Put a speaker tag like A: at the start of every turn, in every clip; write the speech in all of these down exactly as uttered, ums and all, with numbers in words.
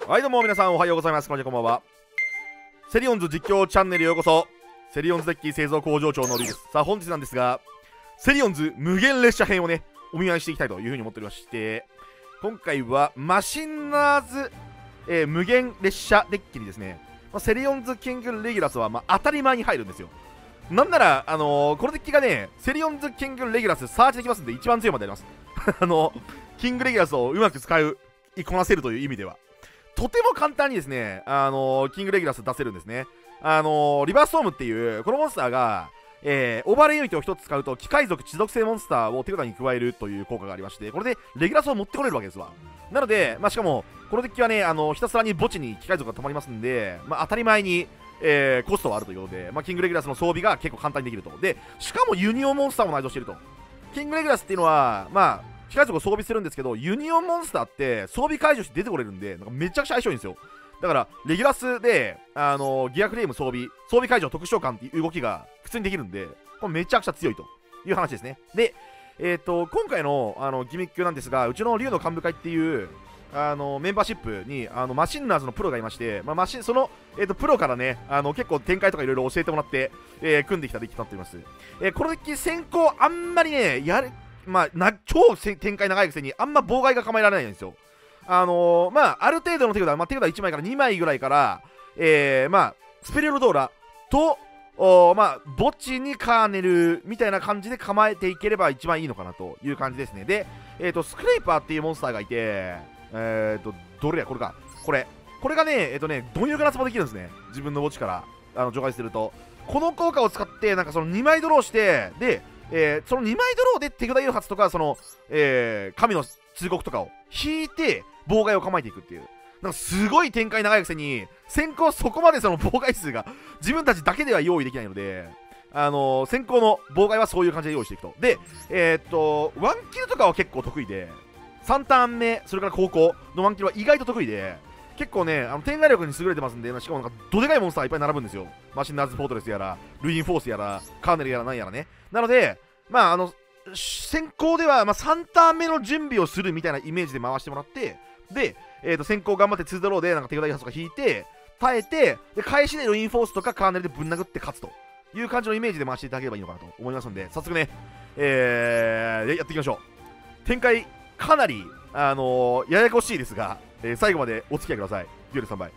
A: はいどうも皆さんおはようございます。こんにちは、こんばんは。セリオンズ実況チャンネルへようこそ。セリオンズデッキ製造工場長のりです。さあ本日なんですが、セリオンズ無限列車編をねお見舞いしていきたいというふうに思っておりまして、今回はマシンナーズ、えー、無限列車デッキにですね、まあ、セリオンズキングレギュラスはまあ当たり前に入るんですよ。なんなら、あのー、このデッキがね、セリオンズキングレギュラスサーチできますんで一番強いまでやります。あのキングレギュラスをうまく使う、こなせるという意味ではとても簡単にですね、あのー、キングレギュラス出せるんですね。あのー、リバーストームっていうこのモンスターが、えー、オーバーレイユニットをひとつ使うと機械属地属性モンスターを手札に加えるという効果がありまして、これでレギュラスを持ってこれるわけですわ。なので、まあ、しかもこのデッキはね、あのー、ひたすらに墓地に機械属が溜まりますんで、まあ、当たり前に、えー、コストはあるということで、まあ、キングレギュラスの装備が結構簡単にできると。でしかもユニオンモンスターも内蔵していると。キングレギュラスっていうのはまあ機械族を装備するんですけど、ユニオンモンスターって装備解除して出てこれるんで、なんかめちゃくちゃ相性いいんですよ。だからレギュラスで、あのー、ギアフレーム装備装備解除特殊召喚っていう動きが普通にできるんで、これめちゃくちゃ強いという話ですね。で、えー、と今回の、あのギミックなんですが、うちの竜の幹部会っていうあのメンバーシップにあのマシンナーズのプロがいまして、まあ、マシンその、えー、とプロからね、あの結構展開とかいろいろ教えてもらって、えー、組んできたデッキとなっております。えー、このデッキ先行あんまりねやるまあ、な超展開長いくせにあんま妨害が構えられないんですよ。あのー、まあある程度の手札、まあ、手札いちまいからにまいぐらいから、えー、まあスペリオルドーラとおまあ墓地にカーネルみたいな感じで構えていければ一番いいのかなという感じですね。で、えー、とスクレーパーっていうモンスターがいて、えー、とどれやこれかこれこれがねえっ、ー、とね貪欲なツボできるんですね。自分の墓地からあの除外するとこの効果を使ってなんかそのにまいドローしてでえー、そのにまいドローで手札誘発とかその、えー、神の通告とかを引いて妨害を構えていくっていう、なんかすごい展開長いくせに先行そこまでその妨害数が自分たちだけでは用意できないので、あのー、先行の妨害はそういう感じで用意していくと。で、えー、っとワンキルとかは結構得意で、さんターン目それから後攻のワンキルは意外と得意で、結構ねあの展開力に優れてますんで、しかもなんかどでかいモンスターいっぱい並ぶんですよ。マシンナーズフォートレスやらルインフォースやらカーネルやらなんやらね。なのでまああの先行では、まあ、さんターン目の準備をするみたいなイメージで回してもらって、で、えー、と先行頑張ってにドローでなんか手札発とか引いて耐えて、で返しでルインフォースとかカーネルでぶん殴って勝つという感じのイメージで回していただければいいのかなと思いますので、早速ね、えー、やっていきましょう。展開かなり、あのー、ややこしいですが、えー、最後までお付き合いください。デュエルさんばい。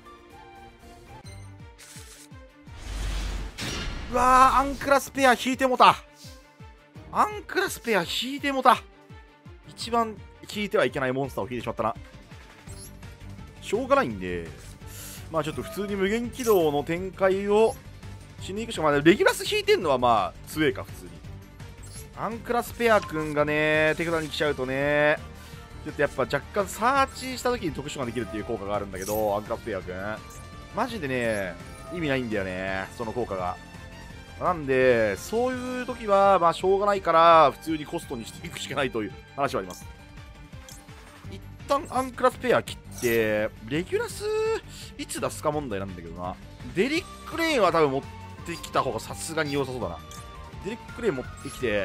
A: うわー、アンクラスペア引いてもた。アンクラスペア引いてもた。一番引いてはいけないモンスターを引いてしまったな。しょうがないんで、まあちょっと普通に無限軌道の展開をしに行くしか、まあレギュラス引いてんのはまあ強いか普通に。アンクラスペアくんがね手札に来ちゃうとね、ちょっとやっぱ若干サーチした時に特殊ができるっていう効果があるんだけど、アンクラスペアくんマジでね意味ないんだよね、その効果が。なんでそういう時はまあしょうがないから普通にコストにしていくしかないという話はあります。一旦アンクラスペア切ってレギュラスいつ出すか問題なんだけどな。デリックレーンは多分持ってきた方がさすがに良さそうだな。デリックレーン持ってきて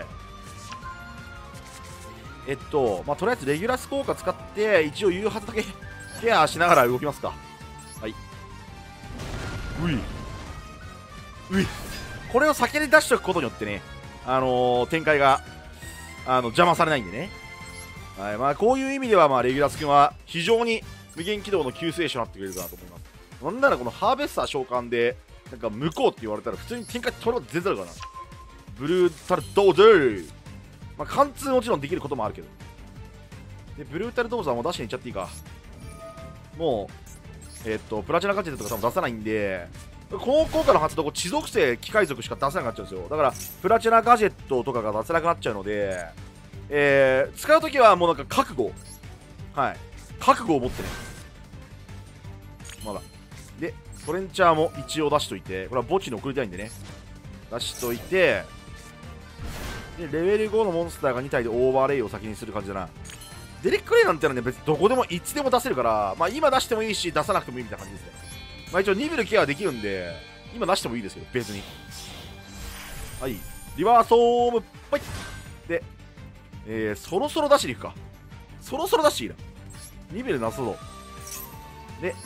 A: えっとまあとりあえずレギュラス効果使って一応誘発だけケアしながら動きますか。はい。ういういこれを先に出しておくことによってね、あのー、展開が、あの邪魔されないんでね。はい、まあ、こういう意味では、まあ、レギュラス君は非常に無限軌道の救世主になってくれるかなと思います。なんならこのハーベスター召喚で、なんか向こうって言われたら、普通に展開取ること全然あるからな。ブルータルドーザー、まあ、貫通もちろんできることもあるけど。で、ブルータルドーザーも出しにいっちゃっていいか。もう、えー、っと、プラチナガジェットとか多分出さないんで、この効果の発動後地属性機械属しか出せなくなっちゃうんですよ。だからプラチナガジェットとかが出せなくなっちゃうので、えー、使うときはもうなんか覚悟はい覚悟を持ってね。まだでトレンチャーも一応出しといて、これは墓地に送りたいんでね出しといて、でレベルごのモンスターがに体でオーバーレイを先にする感じだな。デリックレイなんてのはね別にどこでもいつでも出せるから、まあ今出してもいいし出さなくてもいいみたいな感じですね。まあ一応にビルケアできるんで今出してもいいですけど別に。はい、リバーソームポイで、えー、そろそろ出しに行くか。そろそろ出していいな。にビルなさそうで、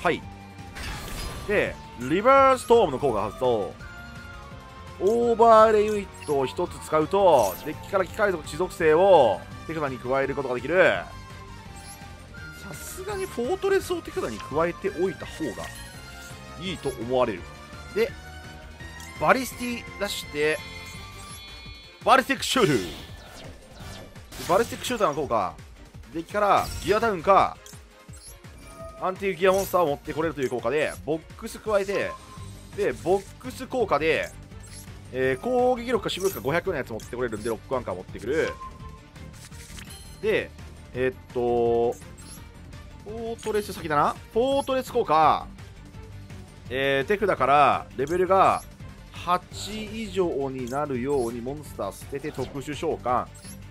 A: はい。で、リバーストームの効果を発動。オーバーレイユニットをひとつ使うと、デッキから機械属地属性を手札に加えることができる。さすがにフォートレスを手札に加えておいた方がいいと思われる。で、バリスティ出して、バリスティックシュール。バリスティックシューターの効果、デッキからギアダウンか、アンティギアモンスターを持ってこれるという効果で、ボックス加えて、で、ボックス効果で、えー、攻撃力か守備力かごひゃくのやつ持ってこれるんで、ロックアンカー持ってくる。で、えー、っと、フォートレス先だな。フォートレス効果、えー、手札からレベルがはち以上になるようにモンスター捨てて特殊召喚。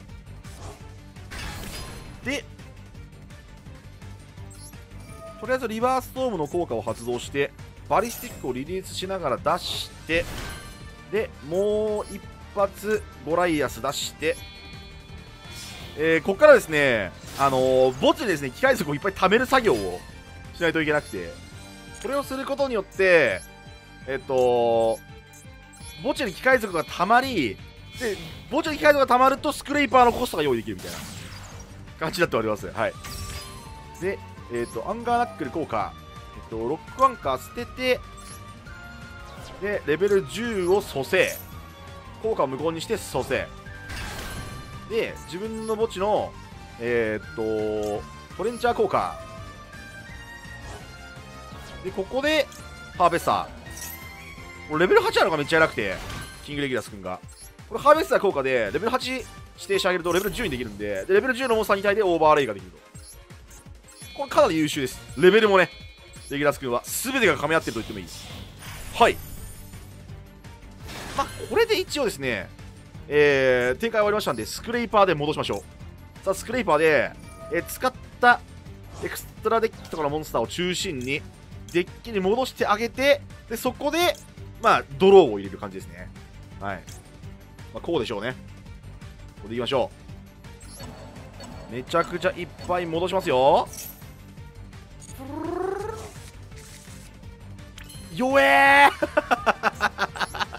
A: で、とりあえずリバーストームの効果を発動して、バリスティックをリリースしながら出して、で、もう一発ゴライアス出して、えー、ここからですね、あのー、墓地でですね、機械族をいっぱい貯める作業をしないといけなくて、それをすることによって、えっと、墓地に機械族が溜まり、で、墓地に機械族が溜まるとスクレイパーのコストが用意できるみたいな感じになっております。はい。で、えっと、アンガーナックル効果、えっと、ロックアンカー捨てて、で、レベルじゅうを蘇生。効果を無効にして蘇生。で、自分の墓地の、えー、っと、トレンチャー効果。で、ここで、ハーベスター。これレベルはちあるのがめっちゃ偉くて、キングレギュラス君が。これハーベスター効果で、レベルはち指定してあげるとレベルじゅうにできるんで、でレベルじゅうのモンスターに対でオーバーレイができると。これかなり優秀です。レベルもね、レギュラス君は全てが噛み合ってると言ってもいい。はい。まあ、これで一応ですね、えー、展開終わりましたんで、スクレイパーで戻しましょう。さあ、スクレイパーで、えー、使ったエクストラデッキとかのモンスターを中心に、デッキに戻してあげて、で、そこで、まあ、ドローを入れる感じですね。はい。まあ、こうでしょうね。これでいきましょう。めちゃくちゃいっぱい戻しますよ。よえー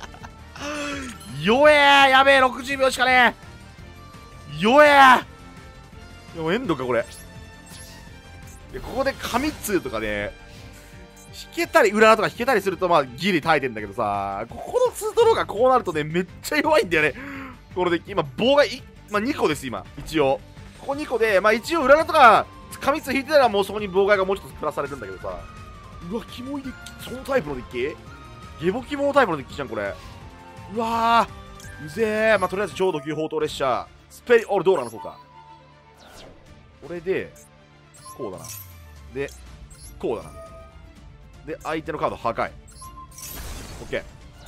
A: よえーやべえ、ろくじゅうびょうしかねえ。よえーでもエンドか、これ。で、ここで神通とかね、引けたり、裏とか引けたりすると、まあ、ギリ耐えてんだけどさ、ここのツードローがこうなるとね、めっちゃ弱いんだよね。これで、今、棒がい、まあ、にこです、今、一応。ここにこで、まあ、一応、裏とか、神通引いてたら、もうそこに妨害がもうちょっとプラスされるんだけどさ、うわ、キモいデッキ、そのタイプのデッキゲボキモのタイプのデッキじゃん、これ。うわー、うぜー。まあ、とりあえず超特急砲塔列車、スペリオルドーラの効果。これで、こうだな。で、こうだな。で、相手のカード破壊。オッケー。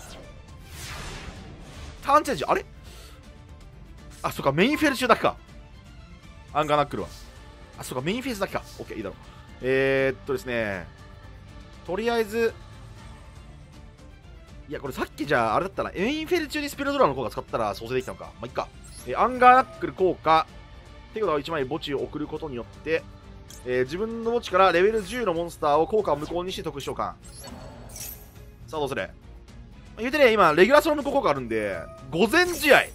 A: ターンチェンジ、あれあ、そっか、メインフェル中だけか。アンガーナックルは。あ、そっか、メインフェースだけか。オッケー、いいだろう。えー、っとですね、とりあえず、いや、これさっきじゃあ、あれだったな、メインフェル中にスペルドラの効果使ったら蘇生できたのか。まあ、いっか。えー、アンガーナックル効果。手札をいちまい墓地を送ることによって、えー、自分の墓地からレベルじゅうのモンスターを効果を無効にして特殊召喚。さあ、どうする？言うてね、今、レギュラーソの無効効果あるんで、御前試合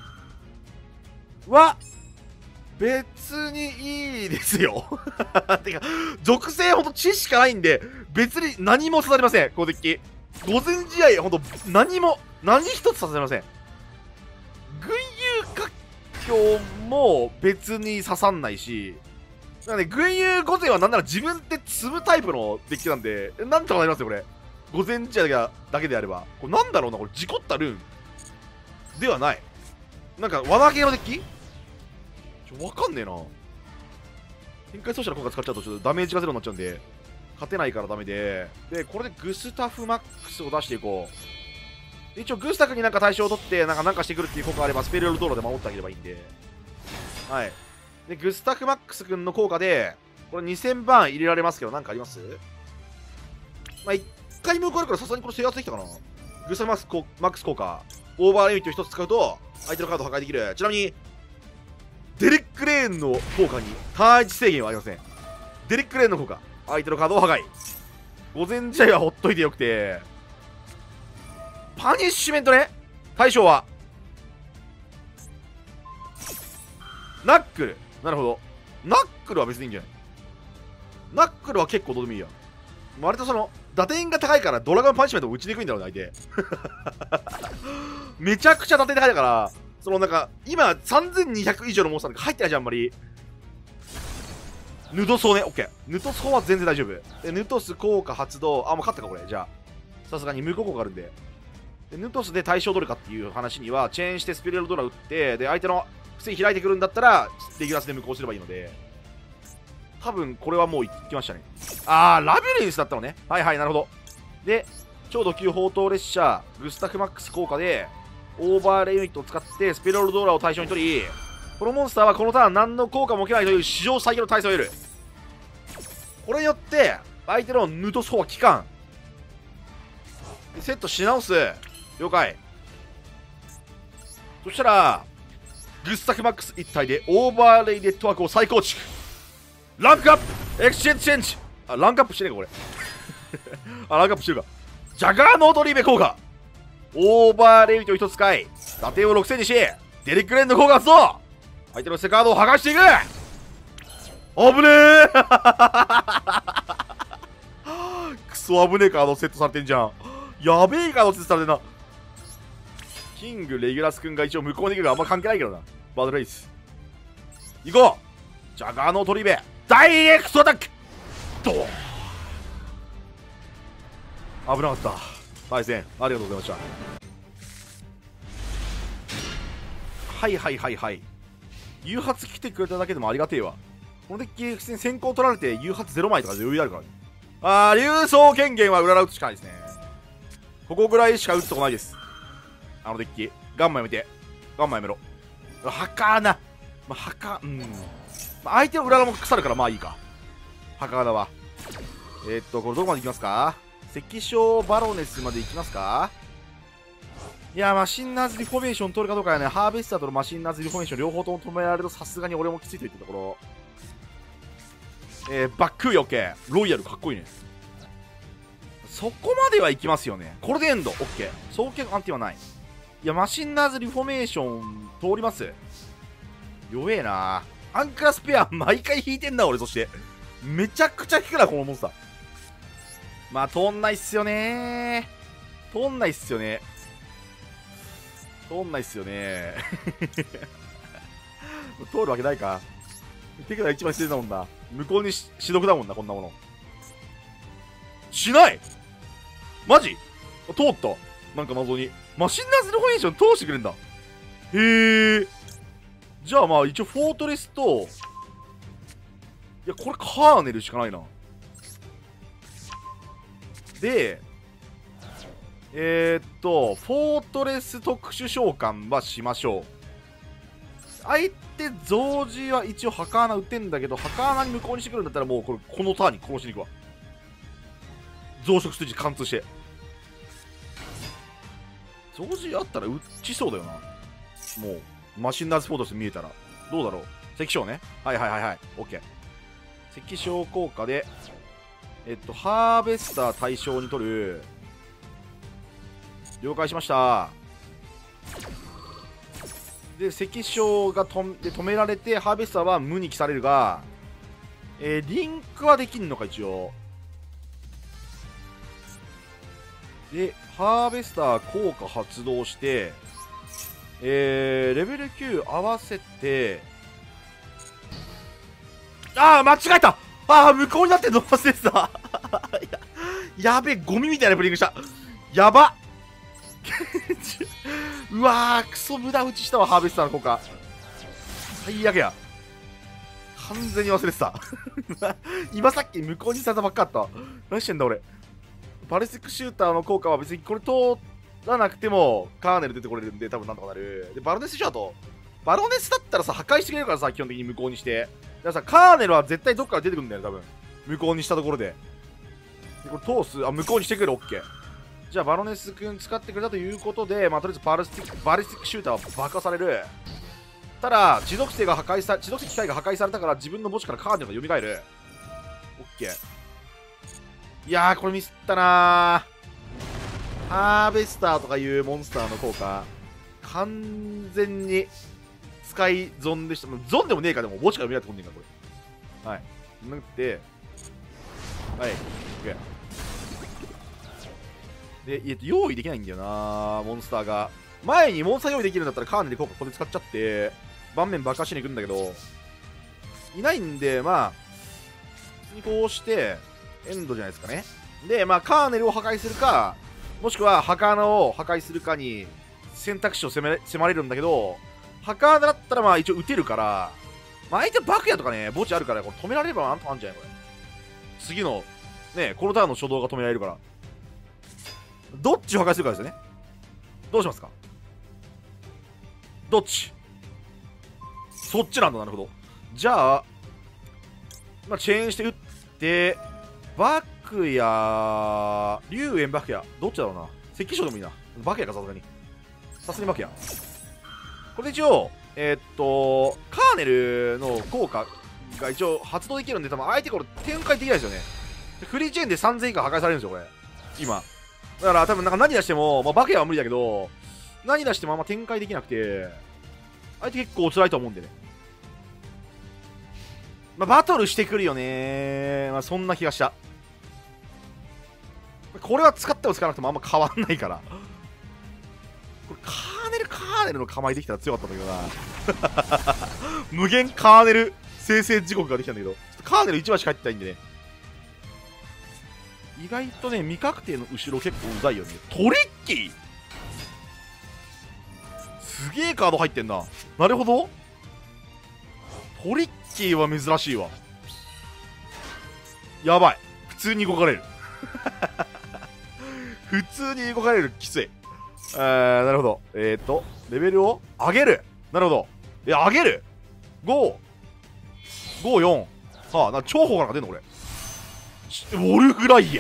A: は、別にいいですよ。てか、属性ほんと知しかないんで、別に何も刺さりません、このデッキ。御前試合、ほんと何も、何一つ刺さりません。群雄割拠も別に刺さんないし、なんで、群雄御前はなんなら自分で積むタイプのデッキなんで、なんとかなりますよ、これ。御前試合だけであれば。これなんだろうな、これ、事故ったルーンではない。なんか、罠系のデッキちょ、わかんねえな。展開奏者の効果使っちゃうと、ちょっとダメージがゼロになっちゃうんで、勝てないからダメで。で、これでグスタフマックスを出していこう。で一応、グスタフになんか対象を取って、なんかなんかしてくるっていう効果があれば、スペルオルドーロで守ってあげればいいんで。はい。で、グスタフマックス君の効果で、これにせんばん入れられますけど、なんかあります？まあ、いっかい無効あるからさすがにこれ制圧できたかな。グスタフマックスこマックス効果、オーバーレイミットをひとつ使うと、相手のカードを破壊できる。ちなみに、デレックレーンの効果に単一制限はありません。デレックレーンの効果、相手のカードを破壊。 午前試合はほっといてよくて、パニッシュメントね。対象はナックル。なるほど。ナックルは別にいいんじゃない？ナックルは結構どうでもいいや。割とその打点が高いからドラゴンパニッシュメントを打ちにくいんだろうな、相手。めちゃくちゃ打点高いだから、そのなんか今さんぜんにひゃく以上のモンスターなんか入ってないじゃん、あんまり。ヌドソーね、オッケー。ヌトソーは全然大丈夫。で、ヌトス効果発動。あ、もう勝ったか、これ。じゃあ。さすがに無効効果あるんで。で、ヌトスで対象取るかっていう話には、チェーンしてスピリルドラ打って、で、相手の防ぎ開いてくるんだったら、レギュラスで無効すればいいので、多分これはもういきましたね。あー、ラビュレンスだったのね。はいはい、なるほど。で、超ド級砲塔列車、グスタフマックス効果で、オーバーレイユニットを使って、スピリルドラを対象に取り、このモンスターはこのターン何の効果も受けないという史上最強の耐性を得る。これによって相手のヌトソーは効かん。セットし直す。了解。そしたらグスタフマックス一体でオーバーレイネットワークを再構築。ランクアップエクスチェンジチェンジ。あ、ランクアップしてねえかこれ。あ、ランクアップしてるか。ジャガーノートリーベ効果。オーバーレイと一つ使い打点をろくせんにし、デリックレンの効果発動。相手のセカードを剥がしていく。危ねえ。クソ危ねえカードセットされてんじゃん。やべえカードセットされてんな。キングレギュラス君が一応向こうに行くからあんま関係ないけどな。バトルレイス行こう。ジャガーのトリベダイレクトアタック。ドーン。危なかった。対戦ありがとうございました。はいはいはいはい。誘発来てくれただけでもありがてえわ。このデッキ普通に先行取られて誘発ゼロ枚とかで余裕あるからね。あー、竜装権限は裏ラ打つしかないですね。ここぐらいしか打つとこないです。あのデッキガンマやめて。ガンマやめろ。ハカーナ。まあ、ハカうん、まあ、相手の裏ラも腐るからまあいいか。ハカーナはえー、っとこれどこまで行きますか。石章バロネスまで行きますか。いや、マシンナーズリフォーメーション取るかどうかやね。ハーベスターとのマシンナーズリフォーメーション両方とも止められるとさすがに俺もきついといったところ。えー、バック余計ロイヤルかっこいいね。そこまではいきますよね。これでエンド OK。 双剣アンティはない。いや、マシンナーズリフォーメーション通ります。弱えな。アンクラスペア毎回引いてんな俺。そしてめちゃくちゃ引くなこのモンスター。まあ通んないっすよね。通んないっすよね。通んないっすよね。通るわけないか。手札一番してたもんだ。向こうにし主読だもんな、こんなもの。しないマジ通った。なんか謎に。マシンナーズリフォーメーション通してくれんだ。へえ。じゃあまあ一応フォートレスと、いや、これカーネルしかないな。で、えー、っと、フォートレス特殊召喚はしましょう。相手増字は一応ハカーナ打ってんだけど、ハカーナに無効にしてくるんだったらもうこれこのターンに殺しに行くわ。増殖筋貫通して。増字あったら打ちそうだよな。もうマシンナーズフォートレス見えたらどうだろう。石章ね。はいはいはいはい。OK。石章効果でえっとハーベスター対象に取る。了解しました。で石章がとで止められてハーベスターは無に帰されるが、えー、リンクはできんのか一応。でハーベスター効果発動して、えー、レベルきゅう合わせて、ああ間違えた。ああ無効になってんの忘れてた。や, やべえゴミみたいなブリングした。やばっ。うわークソ無駄打ちしたわ。ハーベスターの効果最悪や。完全に忘れてた。今さっき無効にされたばっかだった。何してんだ俺。バルスティックシューターの効果は別にこれ通らなくてもカーネル出てこれるんで多分なんとかなる。でバロネスシュートバロネスだったらさ破壊してくれるからさ、基本的に無効にして。だからさカーネルは絶対どっから出てくるんだよね多分。無効にしたところで。でこれ通す。あ無効にしてくれる。 OK。じゃあバロネス君使ってくれたということで、まあ、とりあえずバルスティックバルスティックシューターは爆破される。ただ地属性が破壊さ地属性機械が破壊されたから自分の墓地からカーネルが蘇る。 OK。 いやーこれミスったなー。ハーベスターとかいうモンスターの効果完全に使い損でした。ゾンでもねえか、でも墓地から見られてこんねえかこれ。はいなってはい OK で、えっと、用意できないんだよなモンスターが。前にモンスター用意できるんだったらカーネル効果ここで使っちゃって盤面爆破しに行くんだけどいないんで、まあ普通にこうしてエンドじゃないですかね。でまあカーネルを破壊するかもしくは墓穴を破壊するかに選択肢を迫れ、迫れるんだけど、墓穴だったらまあ一応撃てるから、まあ、相手爆矢とかね墓地あるからこれ止められればなんとかあるんじゃないこれ。次のねこのターンの初動が止められるから、どっちを破壊するかですよね。どうしますか。どっち。そっちなんだ。なるほど。じゃあ、まあ、チェーンして打ってバクや龍炎バクやどっちだろうな。石器賞でもいいな。バクやかさすがにさすがにバクや。これで一応えー、っとカーネルの効果が一応発動できるんで、多分相手これ展開できないですよね。フリーチェーンでさんぜん以下破壊されるんですよこれ今。だから多分なんか何出しても、まあ、バケは無理だけど何出してもあんま展開できなくて相手結構辛いと思うんでね。まあ、バトルしてくるよね。まあ、そんな気がした。これは使っても使わなくてもあんま変わんないからこれカーネルカーネルの構えできたら強かったんだけどな無限カーネル生成時刻ができたんだけど、ちょっとカーネルいちまいしか入ってないんでね、意外とね未確定の後ろ結構うざいよね。トリッキーすげえカード入ってんな。なるほど、トリッキーは珍しいわ。やばい、普通に動かれる普通に動かれる、きつい。あーなるほど。えっ、ー、とレベルを上げる。なるほど。いや上げるご、ご、よん。はあ、な超砲から出んのこれ。ウォルフライエ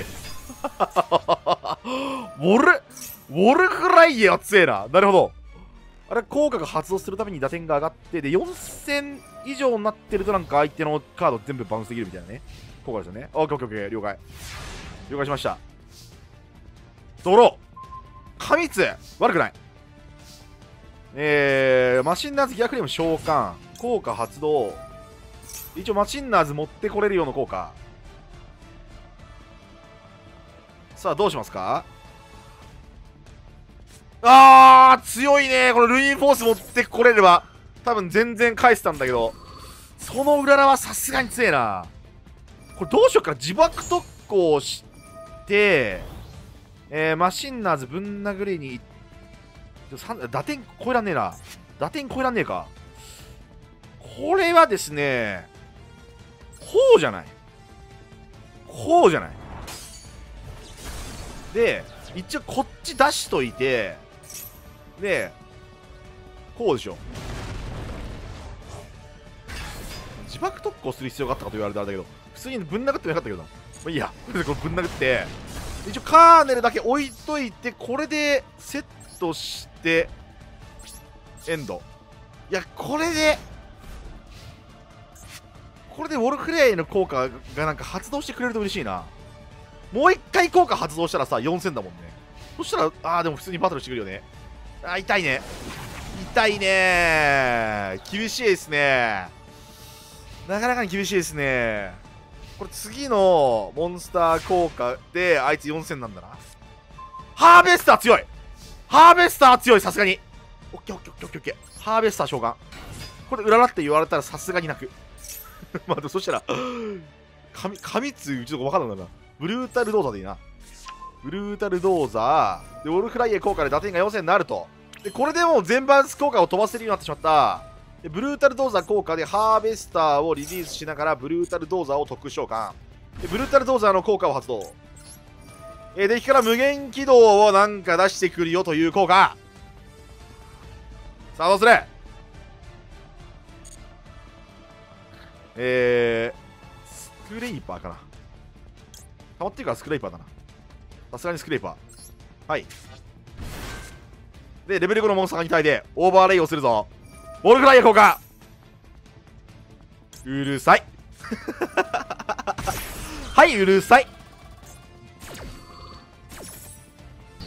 A: ウォルウォルフライエは強えな。なるほど。あれ効果が発動するために打点が上がってでよんせん以上になってるとなんか相手のカード全部バウンスできるみたいなね効果ですよね。オッケーオッケーオッケー、了解了解しました。ドロー過密悪くない。えー、マシンナーズギアクレーム召喚効果発動。一応マシンナーズ持ってこれるような効果。さあどうしますか。あー強いねこれ。ルインフォース持ってこれれば多分全然返せたんだけど、そのうららはさすがに強えな。これどうしよっかな。自爆特攻して、えー、マシンナーズぶん殴りに打点超えらんねえな。打点超えらんねえか。これはですねこうじゃないこうじゃないで一応こっち出しといてでこうでしょ。自爆特攻する必要があったかと言われたらだけど普通にぶん殴ってもよかったけどな。まあいいやこれぶん殴って一応カーネルだけ置いといてこれでセットしてエンド。いやこれでこれでウォルクレイの効果がなんか発動してくれると嬉しいな。もう一回効果発動したらさよんせんだもんね。そしたらあーでも普通にバトルしてくるよね。あー痛いね痛いね厳しいですね。なかなかに厳しいですね。これ次のモンスター効果であいつよんせんなんだな。ハーベスター強いハーベスター強いさすがに。オッケーオッケーオッケーオッケー。ハーベスター召喚。これ裏らって言われたらさすがに泣くまあでもそしたら神神つうちょっと分かんないんだな。ブルータルドーザーでいいな。ブルータルドーザーでウォルフライエ効果で打点がよんせんになると。でこれでもう全バウンス効果を飛ばせるようになってしまった。でブルータルドーザー効果でハーベスターをリリースしながらブルータルドーザーを特殊召喚でブルータルドーザーの効果を発動。えデッキから無限起動をなんか出してくるよという効果。さあどうする。えー、スクレイパーかな。変わってるからスクレイパーだな。さすがにスクレイパー。はいでレベルごのモンスターに対でオーバーレイをするぞ。ウォルフライア効果うるさいはいうるさい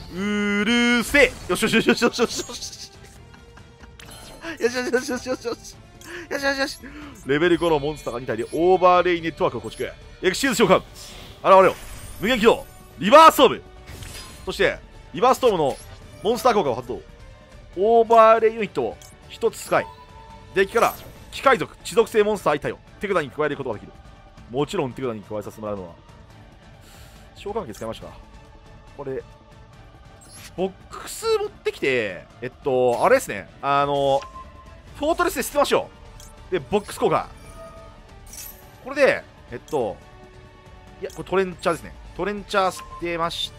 A: うるせえ。よしよしよしよしよしよしよしよしよしよしよしよしよしよしよしよし。レベルごのモンスターがに体でオーバーレイネットワークを構築。エクシーズ召喚。現れよ。無限起動。リバーストーム。そしてリバーストームのモンスター効果を発動。オーバーレイユニットをひとつ使い、デッキから機械族地属性モンスターいち体を手札に加えることができる。もちろん手札に加えさせてもらうのは召喚機使いました。これボックス持ってきて、えっとあれですね、あのフォートレスで捨てましょう。でボックス効果、これでえっといやこれトレンチャーですね。トレンチャー捨てまして、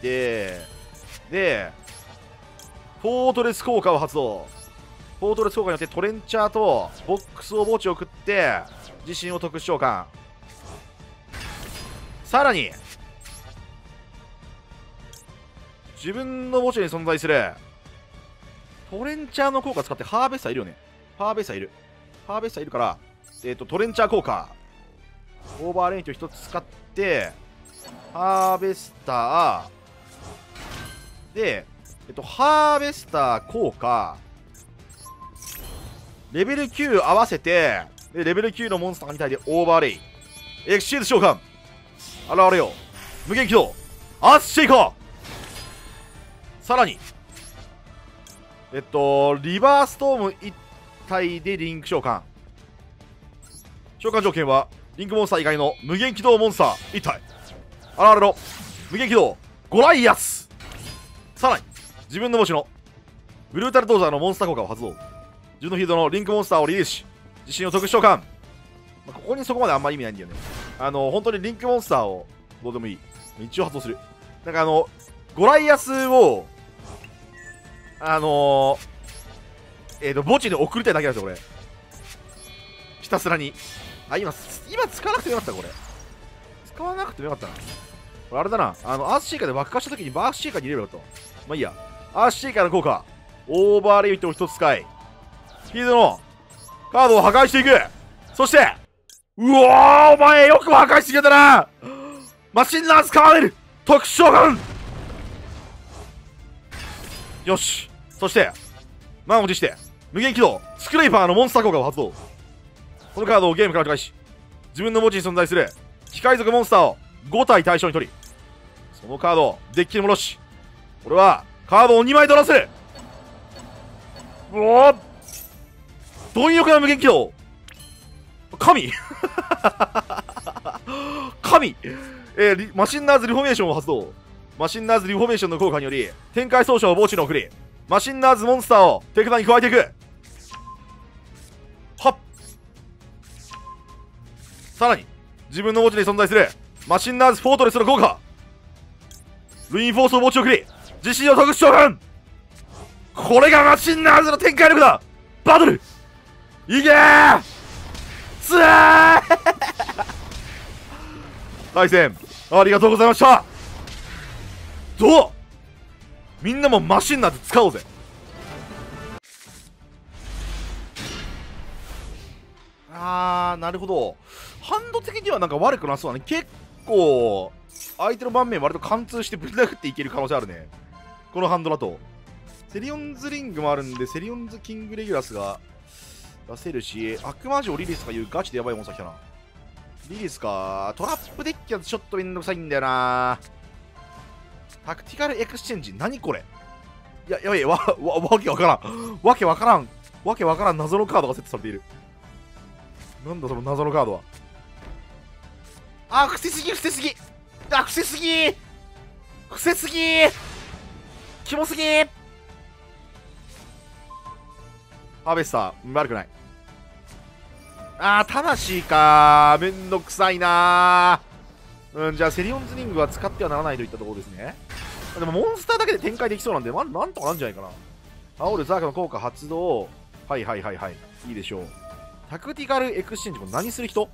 A: でフォートレス効果を発動。フォートレス効果によってトレンチャーとボックスを墓地を送って自身を特殊召喚。さらに自分の墓地に存在するトレンチャーの効果を使ってハーベスターいるよね。ハーベスターいる。ハーベスターいるから、えっとトレンチャー効果オーバーレイントをひとつ使ってハーベスターで、えっとハーベスター効果レベルきゅう合わせて、でレベルきゅうのモンスターがに体でオーバーレイエクシーズ召喚。現れよ。無限起動。アースシェイカー。さらにえっとリバーストームいち体でリンク召喚。召喚条件はリンクモンスター以外の無限起動モンスターいち体。現れろ。無限起動ゴライアス。さらに自分の墓地のブルータルドーザーのモンスター効果を発動。自分のフィールドのリンクモンスターをリリースし自身を特殊召喚。まあ、ここにそこまであんま意味ないんだよね。あの本当にリンクモンスターをどうでもいい。一応発動する。なんかあのゴライアスをあのー、えっ、ー、と墓地に送りたいだけなんですよこれ。ひたすらに。あ今今使わなくてよかった。これ使わなくてよかったな。これあれだな、あのアースシェイカーで爆破した時にバースシェイカーに入れればよかった。まあいいや。アースシェイカーの効果オーバーレイトをひとつ使いフィールドのカードを破壊していく。そしてうわーお前よく破壊してくれたな。マシンランスカーネル特殊召喚。よし。そして満を持して無限起動スクレイパーのモンスター効果を発動。このカードをゲームから返し自分の墓地に存在する機械族モンスターをご体対象に取り、そのカードをデッキに戻し、これはカードをにまい取らせる。うおー貪欲な無限起動神神、えー、マシンナーズリフォーメーションを発動。マシンナーズリフォーメーションの効果により展開総称を墓地に送りマシンナーズモンスターを手札に加えていく。はっ。さらに自分の墓地に存在するマシンナーズフォートレスの効果ルインフォースを墓地を送り自身を特殊召喚。これがマシンナーズの展開力だ。バトルいけーつー対戦ありがとうございました。どうみんなもマシンナーズ使おうぜ。あーなるほど。ハンド的にはなんか悪くなそうだね。結構相手の盤面割と貫通してぶん殴っていける可能性あるねこのハンドだと。セリオンズリングもあるんでセリオンズキングレギュラスが出せるし、悪魔城リリスかいうガチでやばいモンスター来たな。リリスかトラップデッキはちょっとめんどくさいんだよな。タクティカルエクスチェンジ何これ。いややばいわわわけわからんわけわからんわけわからん謎のカードがセットされている。なんだその謎のカードは。あー、伏せすぎ伏せすぎあ伏せすぎ伏せすぎキモすぎ。ハーベスター悪くない。あー魂かーめんどくさいなー。うんじゃあセリオンズリングは使ってはならないといったところですね。でもモンスターだけで展開できそうなんで、ま、なんとかなんじゃないかな。煽るザークの効果発動。はいはいはいはいいいでしょう。タクティカルエクスチェンジも何する人。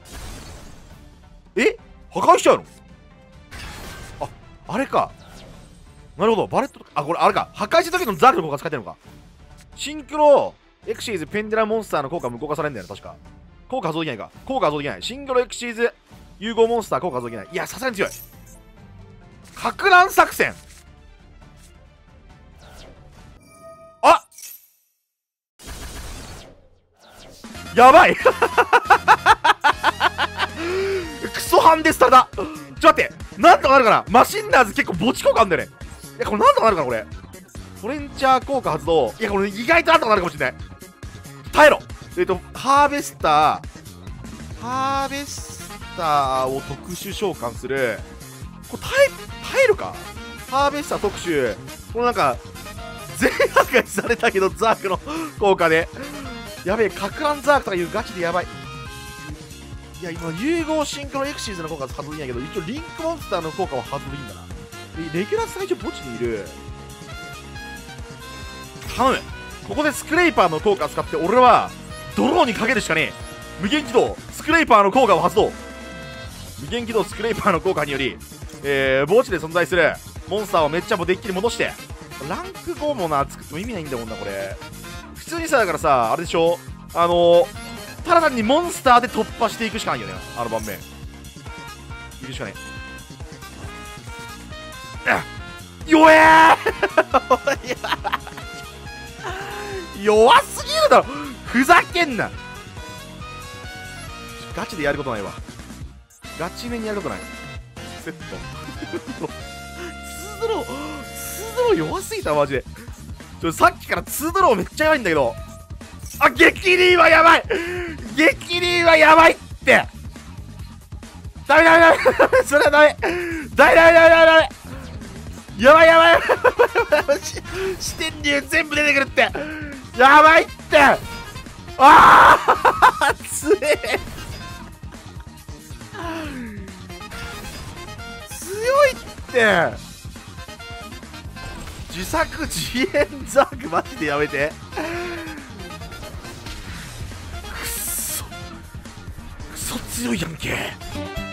A: え破壊しちゃうの。ああれかなるほどバレット。あこれあれか破壊した時のザークの効果使ってるのか。シンクロエクシーズペンデラモンスターの効果無効化されるんだよね確か。効果発動できないか。効果発動できない。シンクロエクシーズ融合モンスター効果発動できない。いやさすがに強い。かく乱作戦やばいクソハンデスタだ。ちょっと待って、なんとかなるかな。マシンナーズ結構墓地効果あんだよね。いやこれなんとかなるかなこれ。トレンチャー効果発動。いやこれ意外となんとかなるかもしれない。耐えろ。えっとハーベスターハーベスターを特殊召喚する。これ耐え耐えるか。ハーベスター特殊、このなんか全破壊されたけどザークの効果でやべえ、かく乱ザークとかいうガチでやばい。いや今融合シンクロエクシーズの効果は発動できないけど、一応リンクモンスターの効果は発動できるんだな。レギュラー最初墓地にいる。頼む。ここでスクレイパーの効果を使って俺はドローにかけるしかねえ。無限起動スクレイパーの効果を発動。無限起動スクレイパーの効果により、えー、墓地で存在するモンスターをめっちゃもうデッキに戻して、ランクごもな作っても意味ないんだもんなこれ。普通にさだからさあれでしょ、あのー、ただ単にモンスターで突破していくしかないよね。あの盤面いるしかねえ。弱えー弱すぎるだろ、ふざけんな。ガチでやることないわ。ガチめにやることない。セットツードローツードロー弱すぎたマジで。ちょさっきからツードローめっちゃやばいんだけど、あ激リーはやばい、激リーはやばいって。ダメダメダメダメ、それはダメダメダメダメダメダメ、やばいやばいやばいやばい、四天竜全部出てくるって、やばいって。ああ強え、強いって。自作自演ザークマジでやめて。くっそくそ強いやんけ。